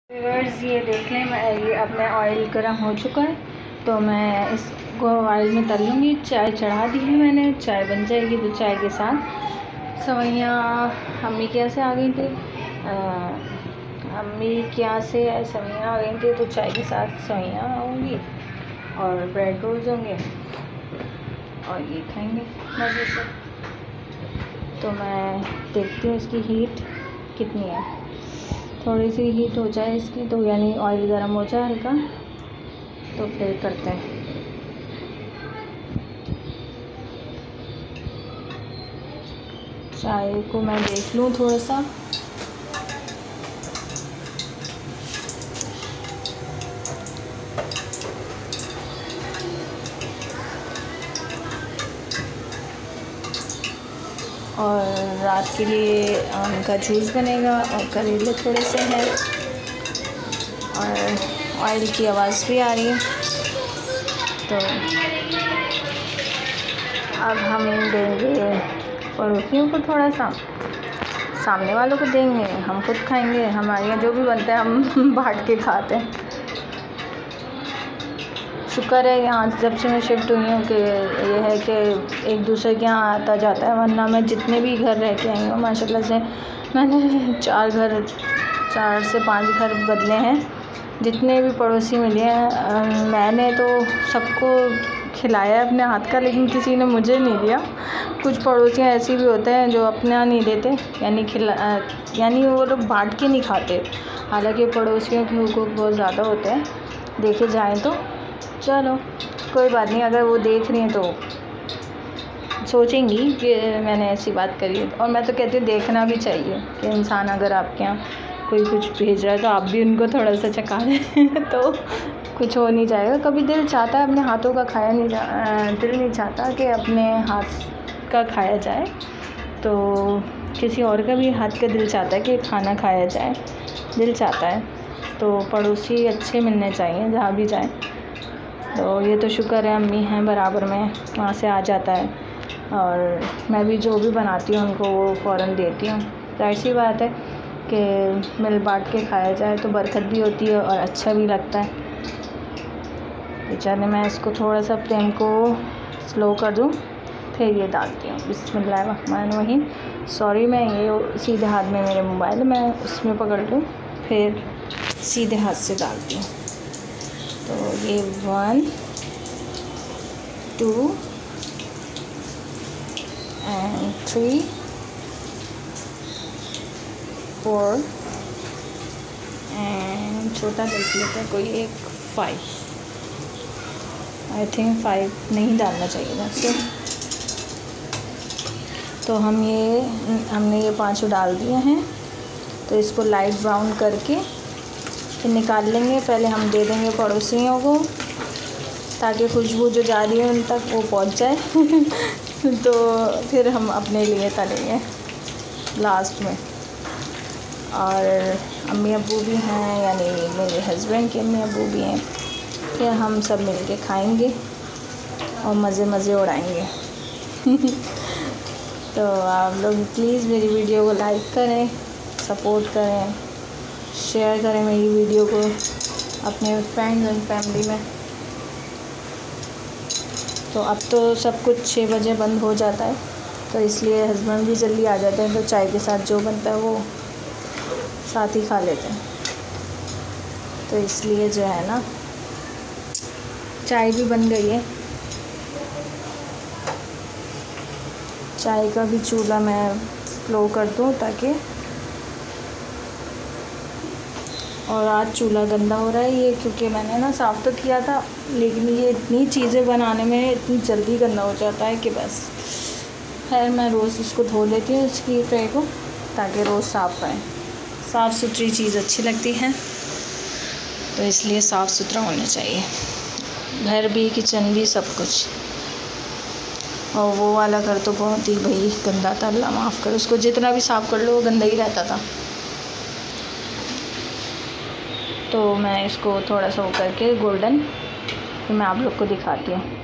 Viewers ये देख लें, ये अब मैं ऑयल गर्म हो चुका है तो मैं इसको ऑयल में तल लूँगी। चाय चढ़ा दी है मैंने, चाय बन जाएगी तो चाय के साथ सेवइयाँ अम्मी क्या से आ गई थी, अम्मी क्या से सेवइयाँ आ गई थी तो चाय के साथ सेवइयाँ होंगी और ब्रेड रोल्स होंगे और ये खाएंगे मज़े से। तो मैं देखती हूँ इसकी हीट कितनी है, थोड़ी सी हीट हो जाए इसकी तो यानी ऑयल गर्म हो जाए हल्का तो फिर करते हैं। चाय को मैं देख लूँ थोड़ा सा, और रात के लिए आम का जूस बनेगा और करेले थोड़े से हैं और ऑयल की आवाज़ भी आ रही है। तो अब हम देंगे पड़ोसियों को, थोड़ा सा सामने वालों को देंगे, हम खुद खाएंगे। हमारे यहाँ जो भी बनता है हम बांट के खाते हैं। शुक्र है यहाँ जब से मैं शिफ्ट हुई हूँ कि ये है कि एक दूसरे के यहाँ आता जाता है, वरना मैं जितने भी घर रह के आई हूँ माशाल्लाह से मैंने 4 से 5 घर बदले हैं। जितने भी पड़ोसी मिले हैं मैंने तो सबको खिलाया अपने हाथ का, लेकिन किसी ने मुझे नहीं दिया। कुछ पड़ोसी ऐसे भी होते हैं जो अपना नहीं देते, यानी वो लोग बांट के नहीं खाते। हालांकि पड़ोसियों के हुकूक बहुत ज़्यादा होते हैं देखे जाएँ तो। चलो कोई बात नहीं, अगर वो देख रही हैं तो सोचेंगी कि मैंने ऐसी बात करी है। और मैं तो कहती हूँ देखना भी चाहिए कि इंसान अगर आपके यहाँ कोई कुछ भेज रहा है तो आप भी उनको थोड़ा सा चखा दें तो कुछ हो नहीं जाएगा। कभी दिल चाहता है अपने हाथों का खाया नहीं दिल नहीं चाहता कि अपने हाथ का खाया जाए, तो किसी और का भी हाथ का दिल चाहता है कि खाना खाया जाए, दिल चाहता है। तो पड़ोसी अच्छे मिलने चाहिए जहाँ भी जाए। तो ये तो शुक्र है अम्मी हैं बराबर में, वहाँ से आ जाता है और मैं भी जो भी बनाती हूँ उनको वो फ़ौरन देती हूँ। जाहिर सी बात है कि मिल बांट के खाया जाए तो बरकत भी होती है और अच्छा भी लगता है। बेचारे मैं इसको थोड़ा सा फ्लेम को स्लो कर दूँ, फिर ये डालती हूँ। बिस्मिल्लाहिर्रहमानिर्रहीम। सॉरी, मैं ये सीधे हाथ में मेरे मोबाइल मैं उसमें पकड़ लूँ, फिर सीधे हाथ से डालती हूँ। तो ये 1 2 and 3 4 एंड छोटा देख लेते हैं कोई एक 5। आई थिंक 5 नहीं डालना चाहिए वैसे। तो हमने ये 5 डाल दिए हैं। तो इसको लाइट ब्राउन करके फिर निकाल लेंगे। पहले हम दे देंगे पड़ोसियों को ताकि खुशबू जो जा रही है उन तक वो पहुंच जाए तो फिर हम अपने लिए तलेंगे लास्ट में। और अम्मी अब्बू भी हैं, यानी मेरे हस्बैंड के अम्मी अब्बू भी हैं, फिर हम सब मिल के खाएँगे और मज़े उड़ाएंगे तो आप लोग प्लीज़ मेरी वीडियो को लाइक करें, सपोर्ट करें, शेयर करें मेरी वीडियो को अपने फ्रेंड्स एंड फैमिली में। तो अब तो सब कुछ 6 बजे बंद हो जाता है, तो इसलिए हस्बैंड भी जल्दी आ जाते हैं, तो चाय के साथ जो बनता है वो साथ ही खा लेते हैं। तो इसलिए जो है ना, चाय भी बन गई है। चाय का भी चूल्हा मैं स्लो कर दूँ ताकि, और आज चूल्हा गंदा हो रहा है ये, क्योंकि मैंने ना साफ़ तो किया था, लेकिन ये इतनी चीज़ें बनाने में इतनी जल्दी गंदा हो जाता है कि बस। खैर मैं रोज़ इसको धो लेती हूँ इसकी ट्रे को, ताकि रोज़ साफ़ रहे। साफ़ सुथरी चीज़ अच्छी लगती है, तो इसलिए साफ़ सुथरा होना चाहिए, घर भी किचन भी सब कुछ। और वो वाला घर तो बहुत ही भाई गंदा था, अल्लाह माफ़ कर, उसको जितना भी साफ़ कर लो वो गंदा ही रहता था। तो मैं इसको थोड़ा सा वो करके गोल्डन, फिर मैं आप लोग को दिखाती हूँ।